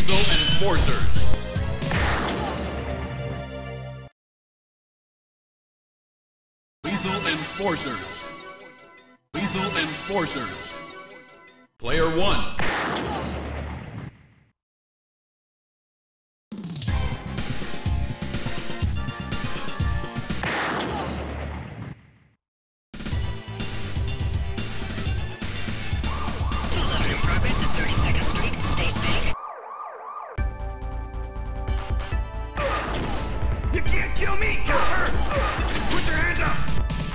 Lethal Enforcers. Lethal Enforcers. Lethal Enforcers. Player 1. Kill me, copper! Put your hands up!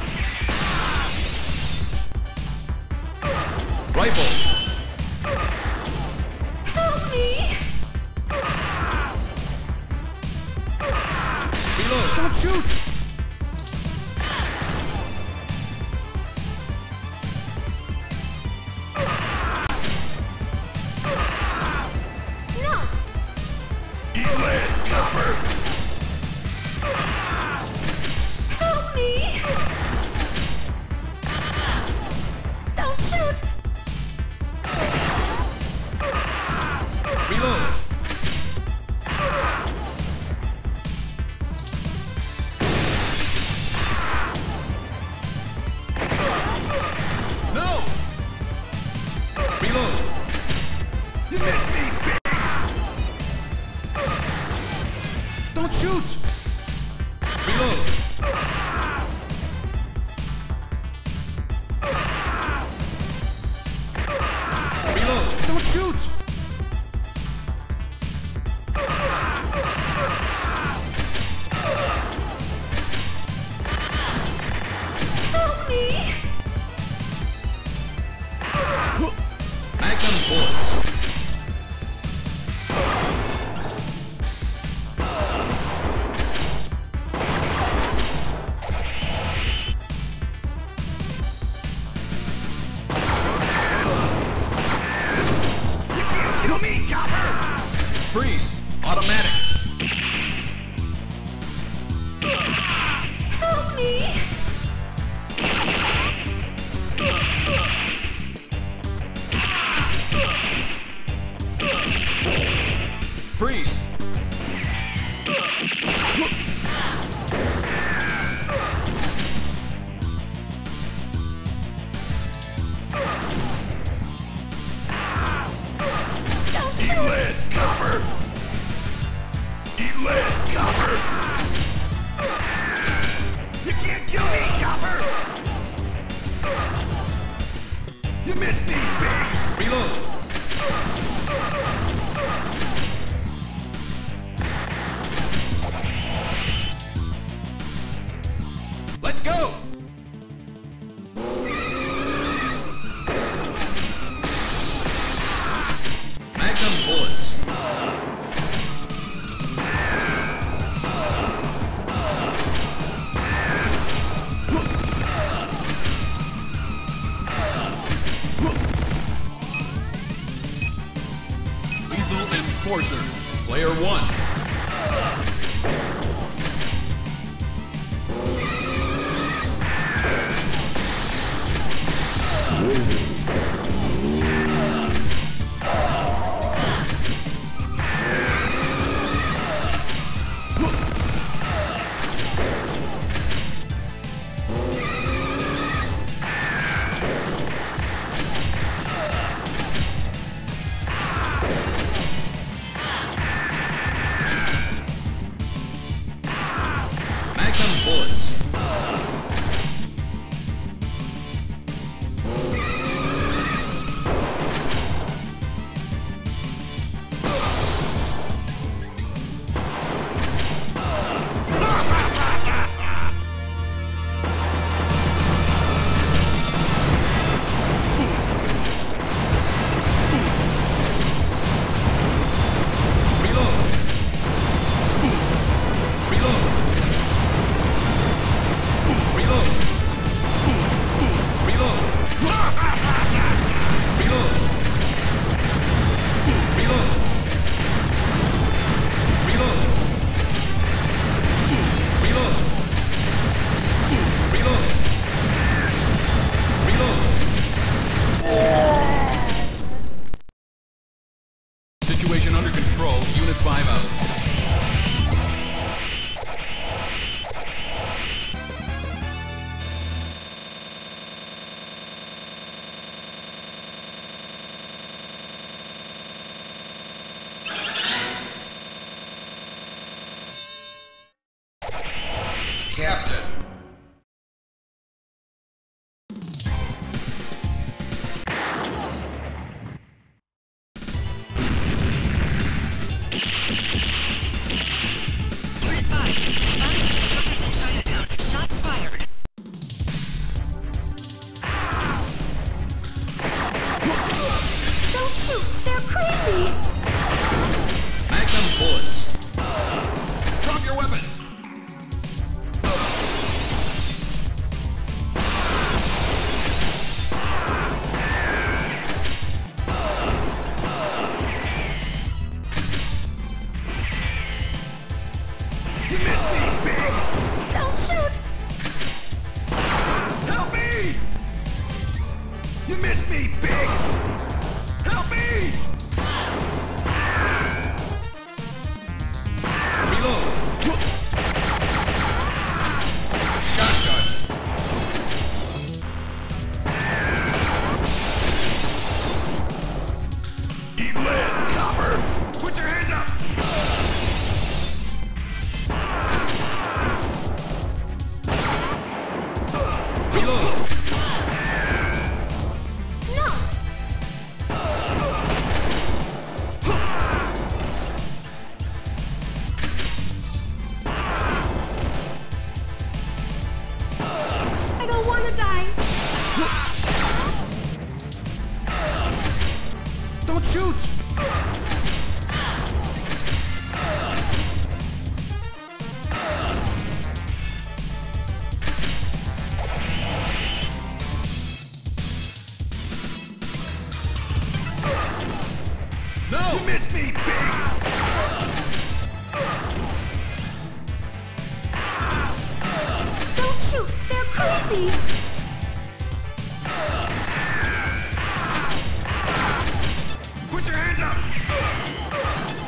Rifle. Help me! Reload. Don't shoot! No! Eat lead, copper! Help me! Don't shoot! Reload. No. Reload. You missed me, bitch! Don't shoot! Reload. Reload. Don't shoot! Help me! Magnum bullets. You can't kill me, copper! Freeze. Automatic. Help me! Freeze. Don't Eat shoot! lead, copper! Eat lead, copper! You can't kill me, copper! You missed me, big! Reload. Let's go. Magnum bullets. Lethal Enforcers. Player 1. Magnum bullets. shoot! They're crazy! Magnum bullets. Drop your weapons. You missed me, big! Don't shoot! Help me! You missed me, big! Help me! Reload. Shotgun. Eat lead, copper! Put your hands up! Reload. No! I don't want to die! Don't shoot! No. You missed me, big! Don't shoot! They're crazy! Put your hands up!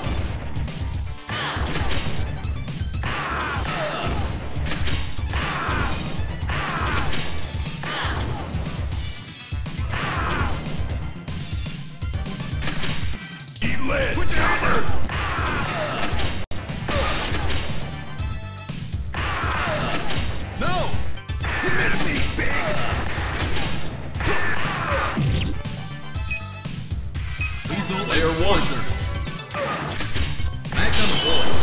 Eat lead! Put your hands up! No. You missed me, big! Lethal Player 1. Magnum bullets.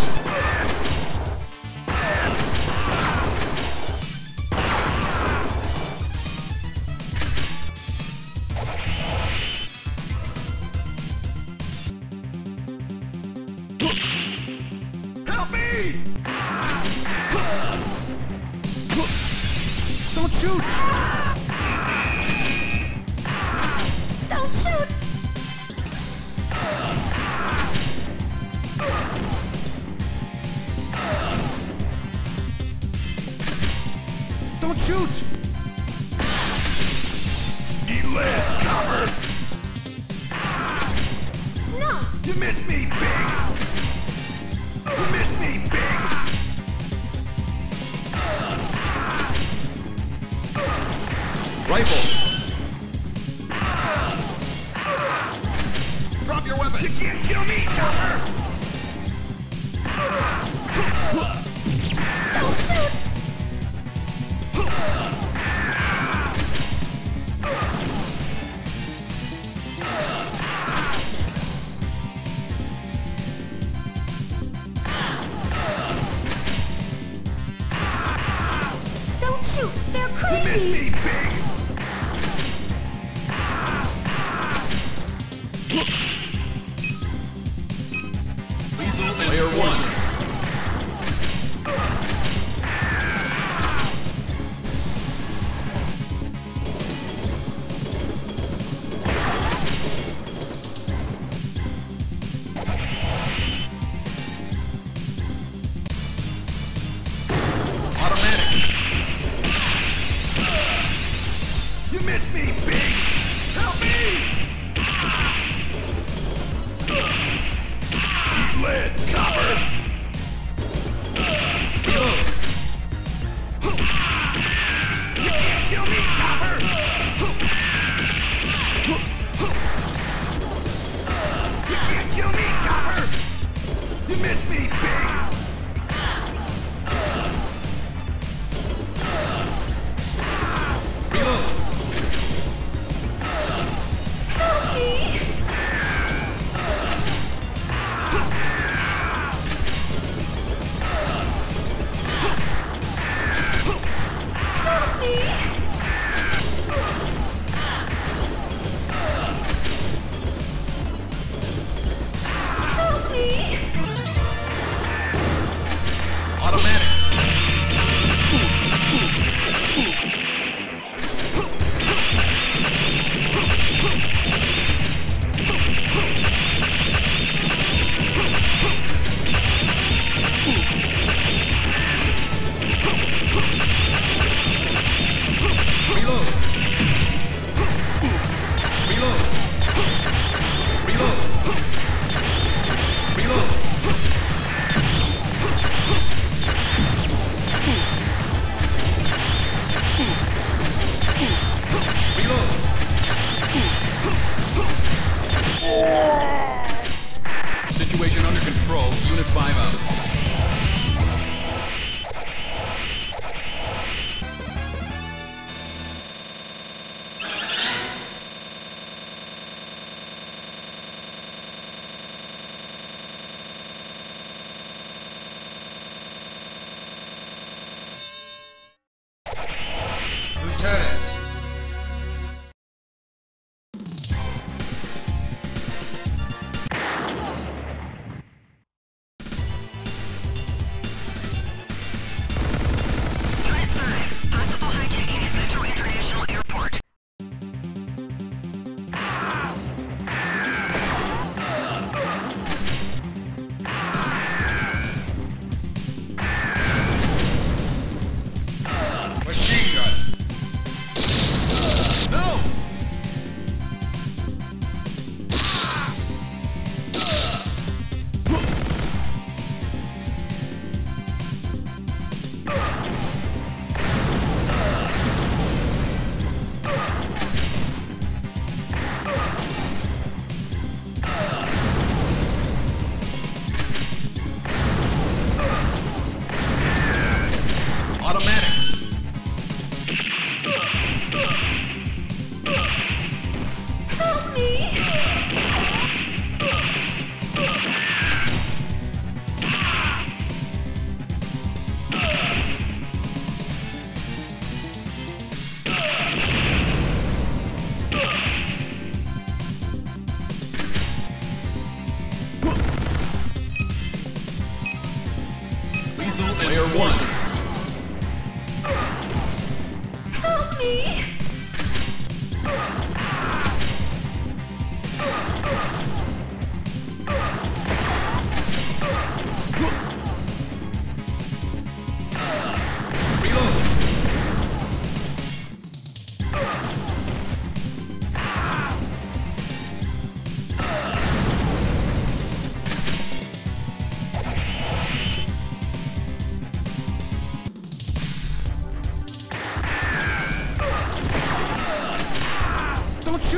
Help me! Don't shoot! Don't shoot! Don't shoot! Eat lead, copper! No! You missed me, big! You missed me, big! Rifle. Drop your weapon. You can't kill me, copper! Don't shoot! Don't shoot! They're You missed crazy! me, big! Lethal Player 1. Automatic. You missed me, big! Help me!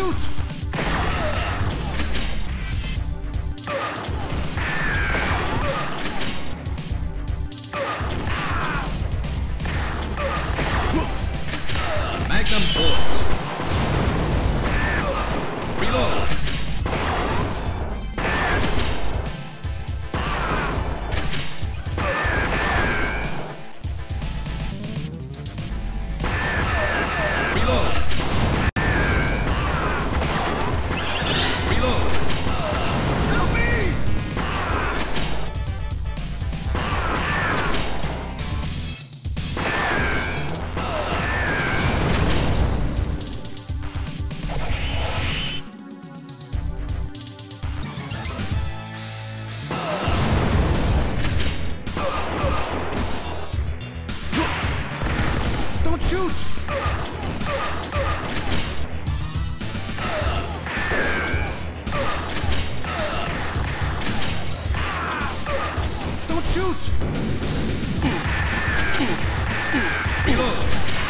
shoot! Magnum bullets. Reload. Reload. Reload. Help me! Don't shoot! Don't shoot! Reload.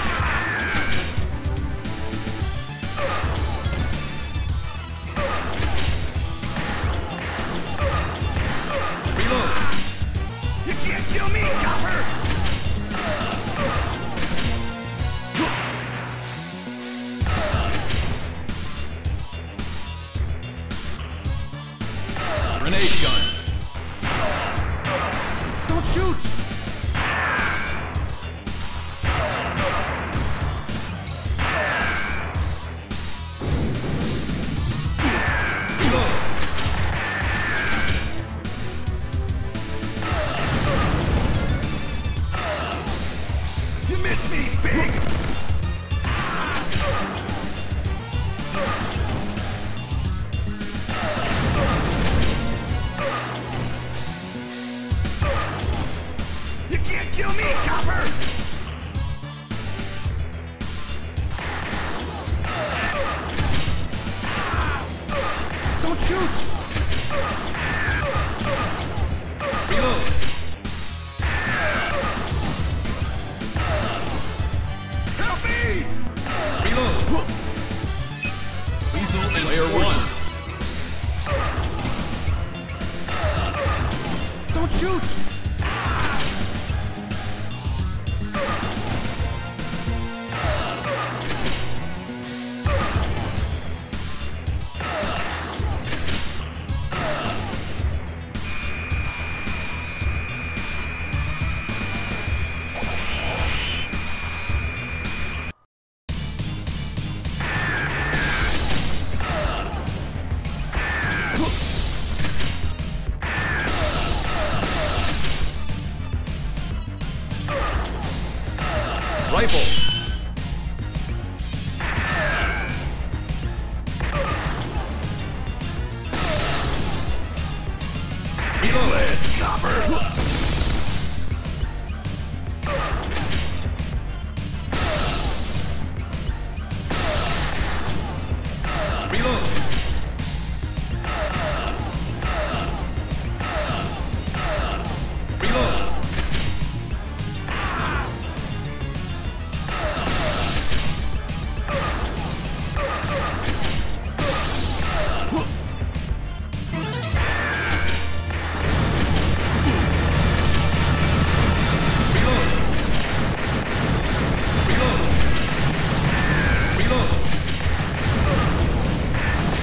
Reload. You can't kill me, copper! Grenade gun. Don't shoot! Reload. You missed me, pig! You can't kill me, copper! Don't shoot! Reload. Help me! Reload. Lethal player one. Don't shoot! Rifle. Reload. Copper! Reload. Reload. Reload. Reload.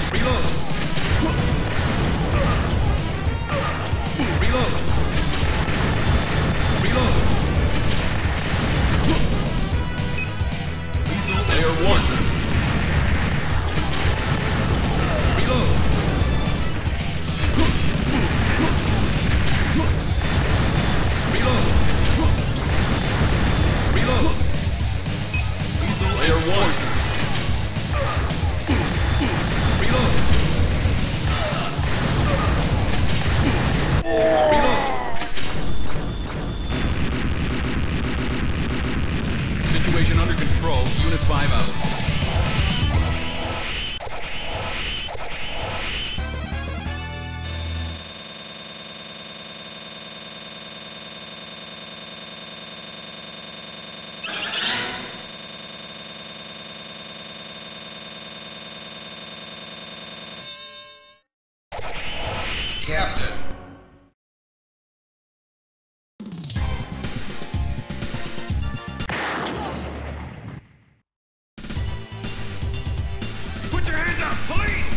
Captain. Put your hands up, police!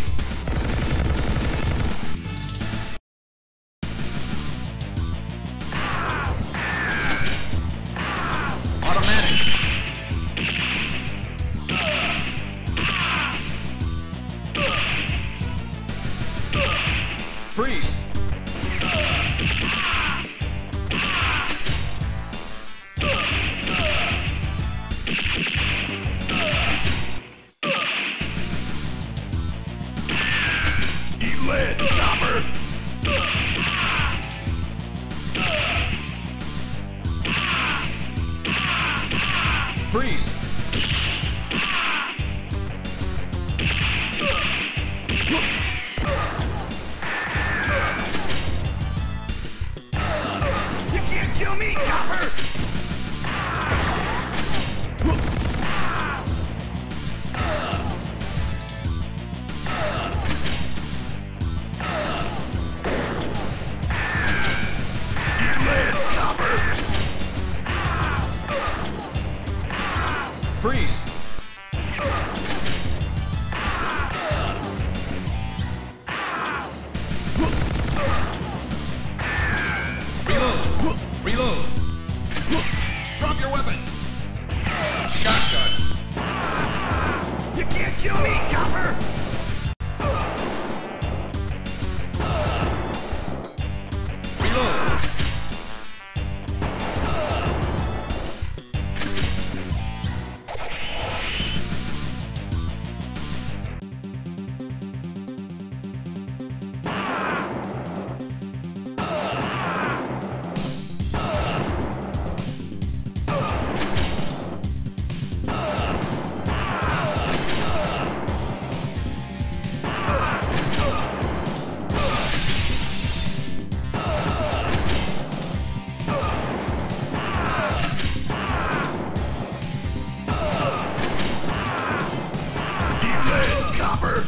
Automatic. Freeze. Eat lead, copper! Freeze. You can't kill me, copper! Eat lead, copper! Freeze. Reload. Reload. Drop your weapons. Shotgun! You can't kill me, copper! Reload. Eat lead, copper!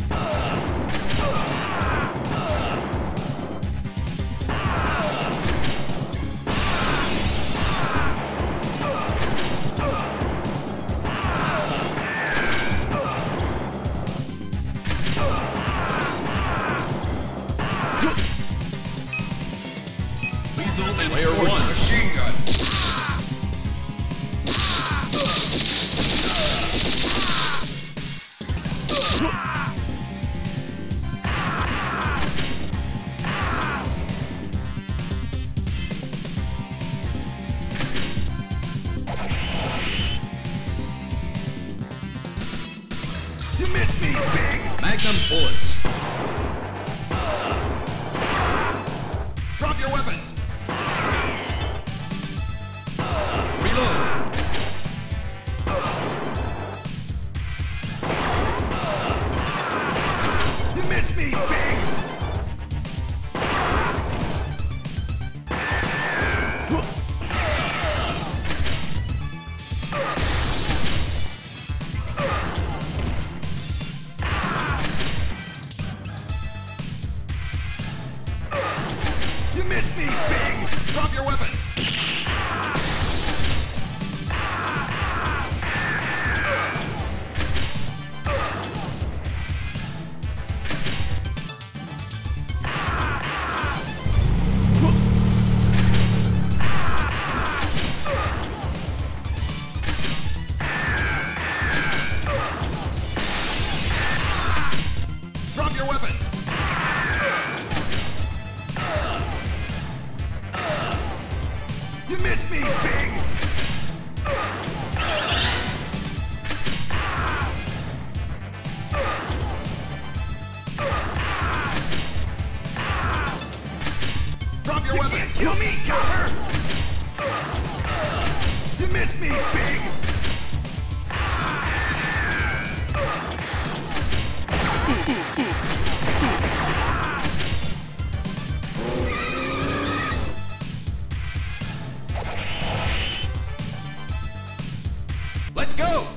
Lethal and Layer Force 1. machine gun! You missed me, big! Magnum bullets. Drop your weapons. Reload. You missed me, big! You missed me, big! Drop your weapons. Drop your weapons. You missed me, big! Drop your You weapons. can't kill me, copper! You missed me, big! Let's go.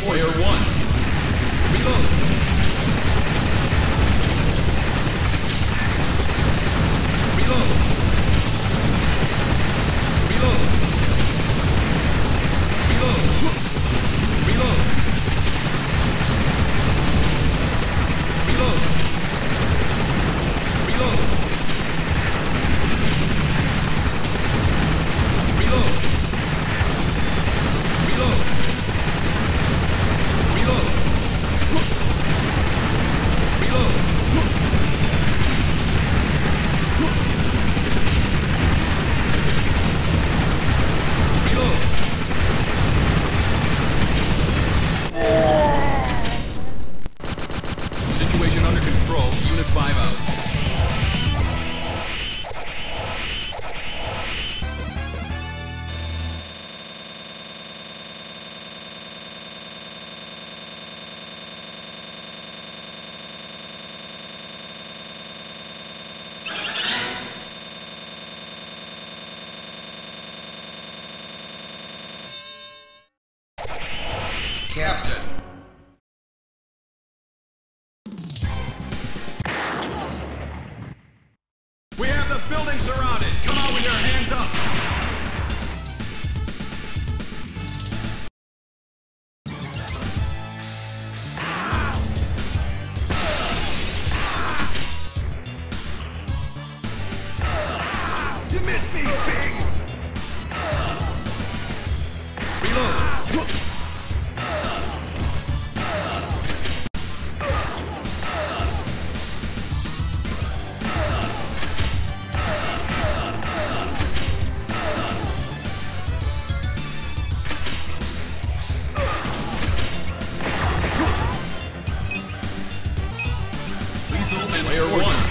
Player 1. Reload. Reload. Reload. Reload. Reload. Reload. Reload. Reload. Reload. Reload. Reload. Reload. Situation under control. Unit 5 out. Captain. We have the building surrounded. Come on with your hands up. You missed me, pig. Reload. Player 1.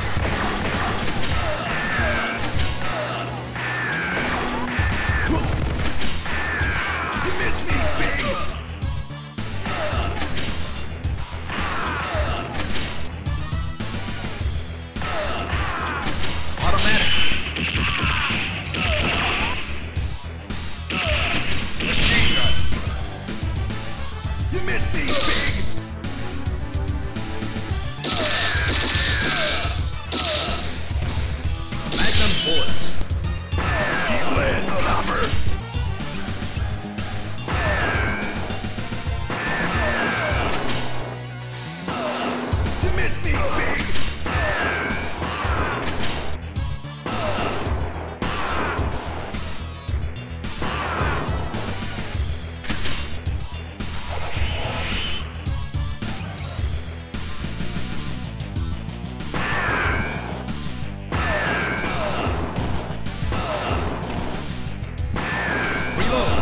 You missed me, pig. Automatic. Machine gun. You missed me, pig. Magnum bullets. You led, copper. You missed me, pig. Reload.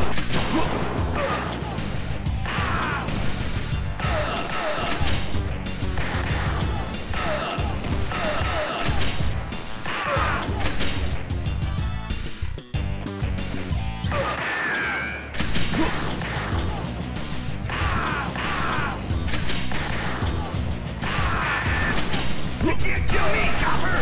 You can't kill me, copper.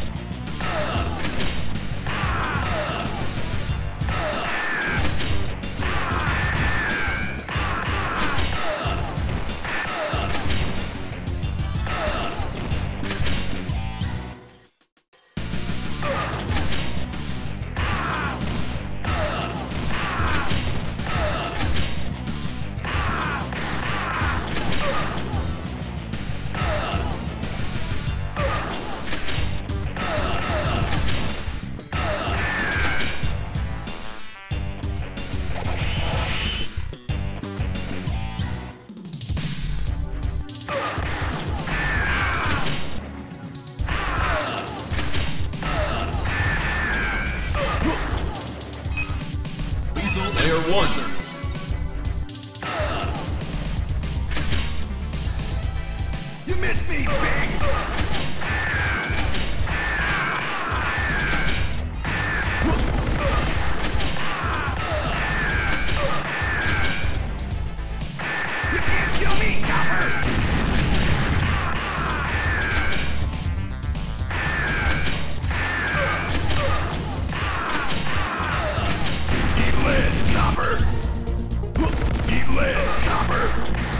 Player 1. You missed me, pig. You can't kill me, copper. Eat lead, copper. Eat lead, copper.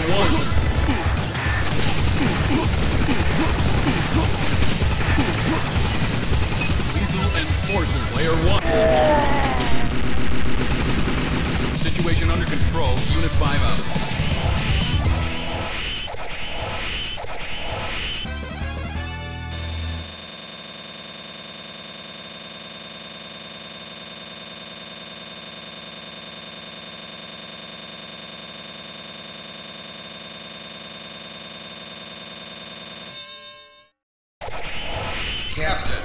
one. Lethal Enforcer, Player 1. Situation under control, Unit 5 out. Captain.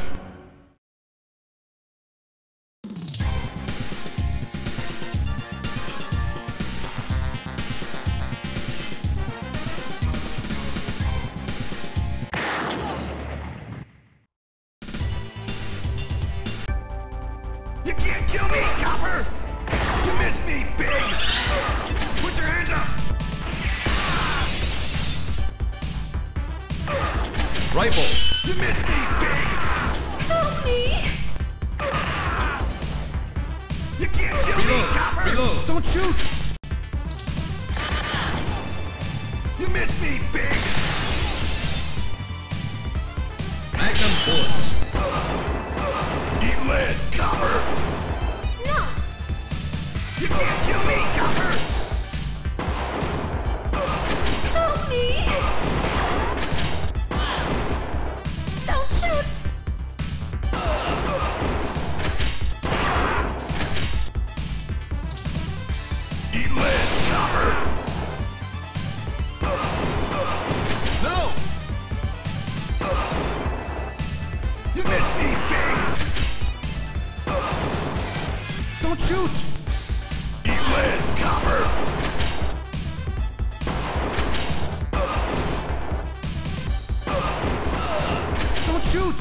You can't kill me, Copper! You missed me, big! Put your hands up! Rifle. You missed me, big! Help me! You can't kill me, Copper! Reload. Don't shoot! You missed me, big! Magnum bullets. Eat lead, Copper! No! You can't kill me, Copper! Help me! Don't shoot! Eat lead, Copper! No. You missed me, big! Don't shoot! Eat lead, Copper! Don't shoot!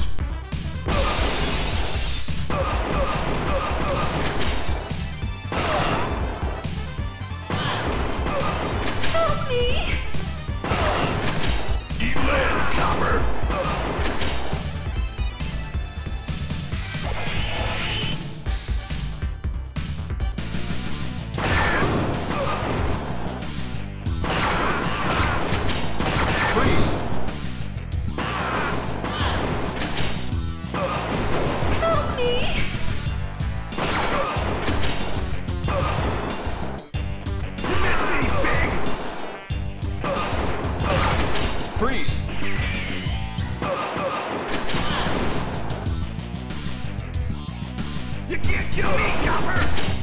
Help me! Eat lead, Copper! Freeze. Help me! You missed me, big! Freeze. You can't kill me, Copper!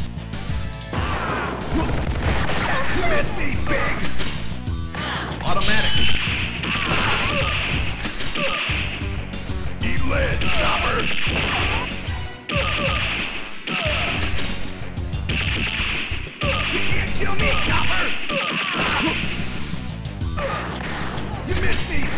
You missed me, big! Automatic. Eat lead, Copper! You can't kill me, Copper! You missed me,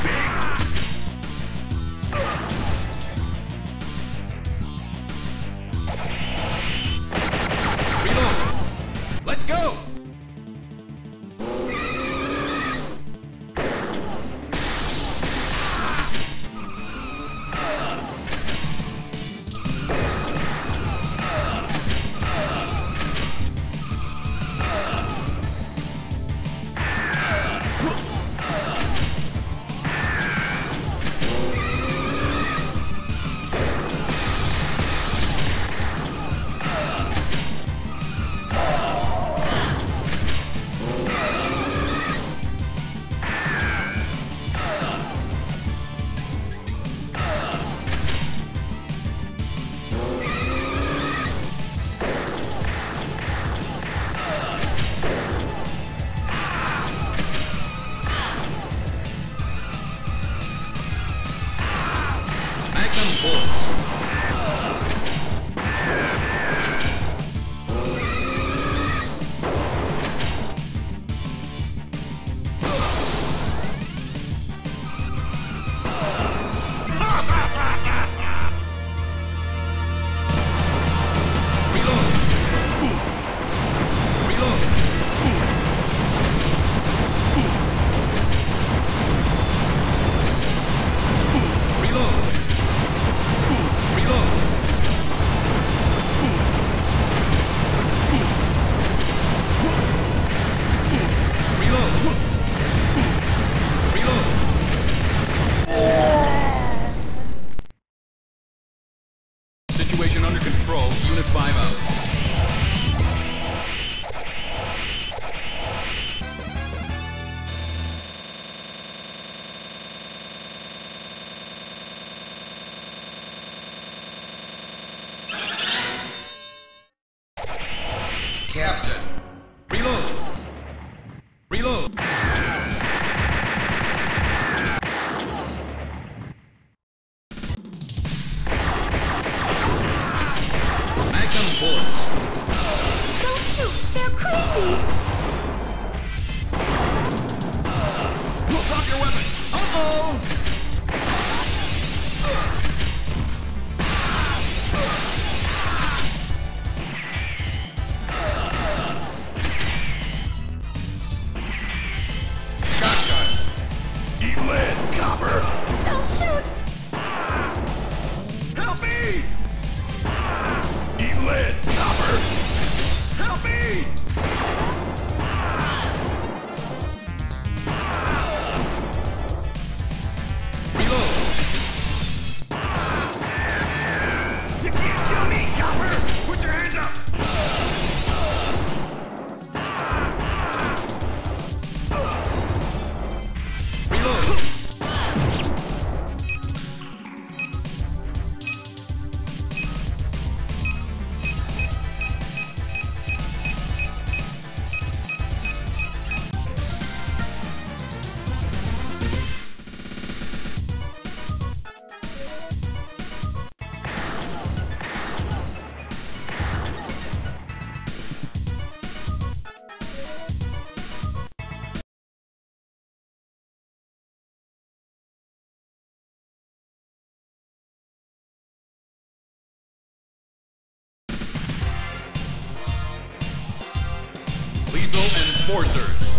me! Reload. You can't kill me, copper! Put your hands up! Reload. Lethal Enforcers.